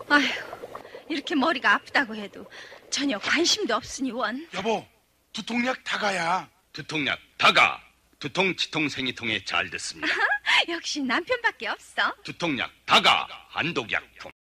아휴, 이렇게 머리가 아프다고 해도 전혀 관심도 없으니 원. 여보, 두통약 다가야. 두통약 다가. 두통, 치통, 생이통에 잘 듣습니다. 역시 남편밖에 없어. 두통약 다가. 한독약품.